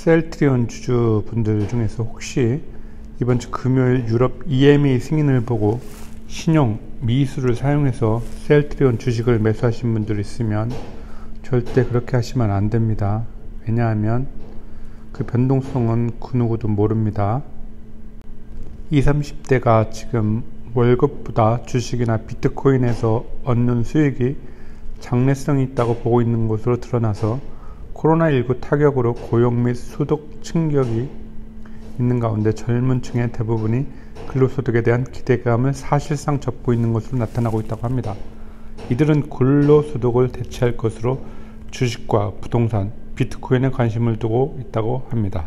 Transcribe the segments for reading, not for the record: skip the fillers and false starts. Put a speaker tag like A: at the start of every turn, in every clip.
A: 셀트리온 주주분들 중에서 혹시 이번 주 금요일 유럽 EMA 승인을 보고 신용 미수를 사용해서 셀트리온 주식을 매수하신 분들 있으면 절대 그렇게 하시면 안 됩니다. 왜냐하면 그 변동성은 그 누구도 모릅니다. 20, 30대가 지금 월급보다 주식이나 비트코인에서 얻는 수익이 장래성이 있다고 보고 있는 것으로 드러나서 코로나19 타격으로 고용 및 소득 충격이 있는 가운데 젊은 층의 대부분이 근로소득에 대한 기대감을 사실상 접고 있는 것으로 나타나고 있다고 합니다. 이들은 근로소득을 대체할 것으로 주식과 부동산, 비트코인에 관심을 두고 있다고 합니다.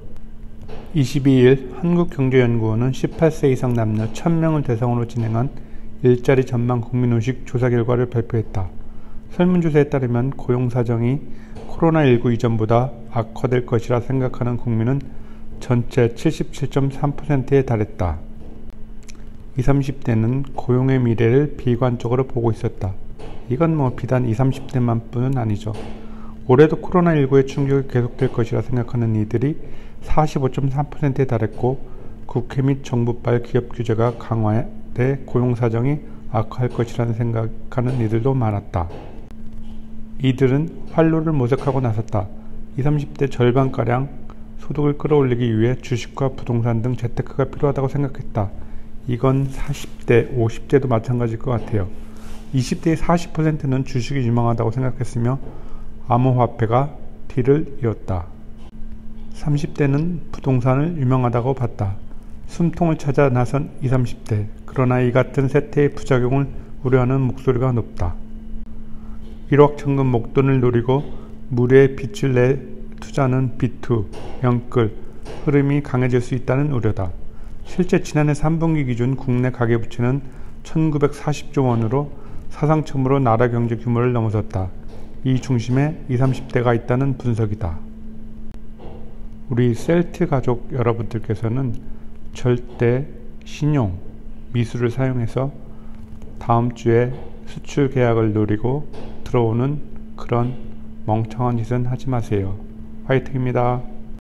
A: 22일 한국경제연구원은 18세 이상 남녀 1000명을 대상으로 진행한 일자리 전망 국민의식 조사 결과를 발표했다. 설문조사에 따르면 고용사정이 코로나19 이전보다 악화될 것이라 생각하는 국민은 전체 77.3%에 달했다. 20, 30대는 고용의 미래를 비관적으로 보고 있었다. 이건 비단 20, 30대만 뿐은 아니죠. 올해도 코로나19의 충격이 계속될 것이라 생각하는 이들이 45.3%에 달했고 국회 및 정부발 기업 규제가 강화돼 고용사정이 악화할 것이라는 생각하는 이들도 많았다. 이들은 활로를 모색하고 나섰다. 20, 30대 절반가량 소득을 끌어올리기 위해 주식과 부동산 등 재테크가 필요하다고 생각했다. 이건 40대, 50대도 마찬가지일 것 같아요. 20대의 40%는 주식이 유망하다고 생각했으며 암호화폐가 뒤를 이었다. 30대는 부동산을 유망하다고 봤다. 숨통을 찾아 나선 20, 30대. 그러나 이 같은 세태의 부작용을 우려하는 목소리가 높다. 일확천금 목돈을 노리고 무례의 빚을 내 투자는 비투, 영끌, 흐름이 강해질 수 있다는 우려다. 실제 지난해 3분기 기준 국내 가계부채는 1940조 원으로 사상 처음으로 나라 경제 규모를 넘어섰다. 이 중심에 20, 30대가 있다는 분석이다. 우리 셀트 가족 여러분들께서는 절대 신용, 미수를 사용해서 다음 주에 수출 계약을 노리고 들어오는 그런 멍청한 짓은 하지 마세요. 화이팅입니다.